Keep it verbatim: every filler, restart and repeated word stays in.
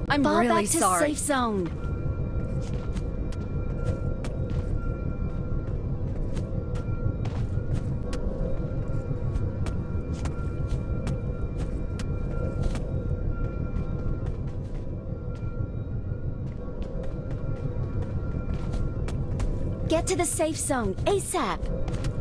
I'm Fall really back to sorry. safe zone. Get to the safe zone, ASAP!